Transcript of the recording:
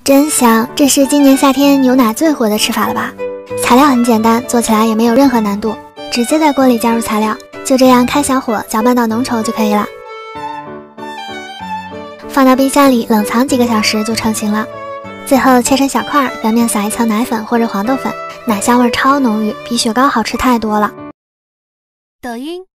真香！这是今年夏天牛奶最火的吃法了吧？材料很简单，做起来也没有任何难度，直接在锅里加入材料，就这样开小火搅拌到浓稠就可以了。放到冰箱里冷藏几个小时就成型了。最后切成小块，表面撒一层奶粉或者黄豆粉，奶香味超浓郁，比雪糕好吃太多了。 抖音。